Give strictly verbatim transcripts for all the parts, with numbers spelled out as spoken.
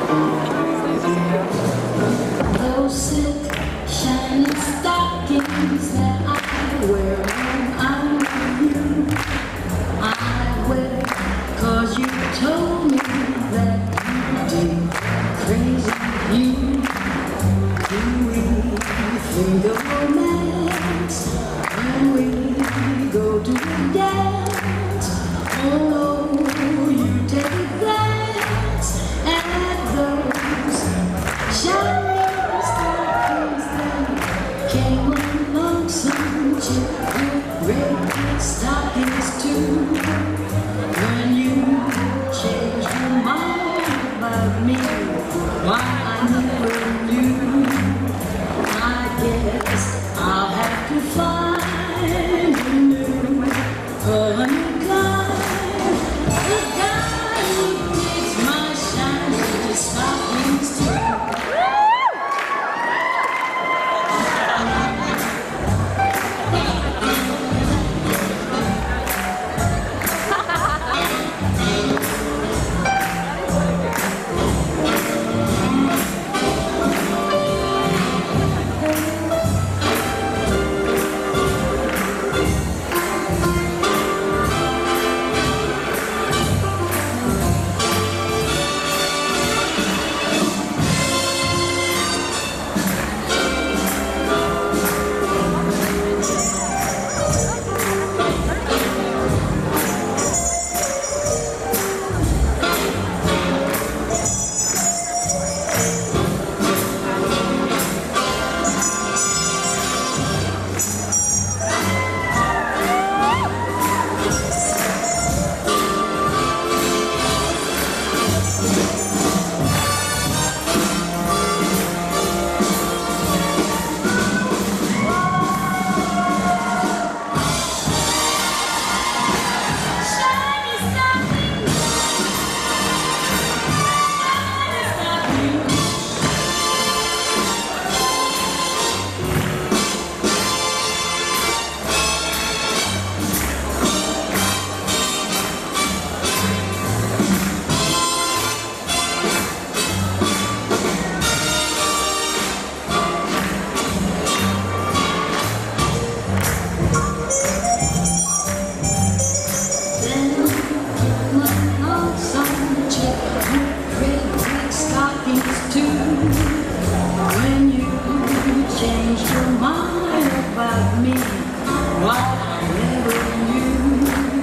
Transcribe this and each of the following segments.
Those silk shiny stockings that I wear when I'm with you, I wear 'cause you told me that you did crazy you. Do we think of romance when we go to a dance? Oh, you take a glance at those shiny stockings that came along some chick with red stockings too. When you changed your mind about me, why I never knew. I guess I'll have to find a new, a new guy, a guy who takes my shiny stockings too. When you changed your mind about me, why I never knew.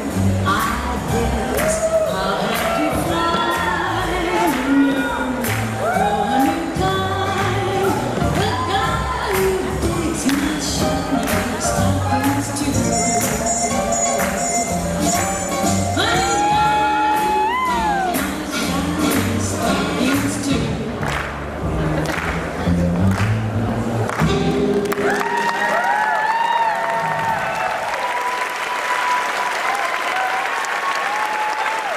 I guess I'll have to find a new, a new guy, a guy who takes my shiny stockings too.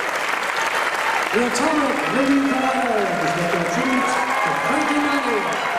The atomic Lindy Choir is making a tribute to Frankie Lindy.